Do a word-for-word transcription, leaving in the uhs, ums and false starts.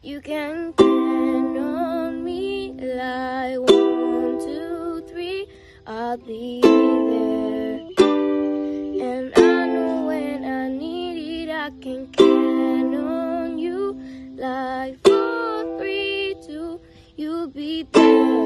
You can count on me like one, two, three, I'll be there. And I know when I need it, I can count on you like four, three, two, you'll be there.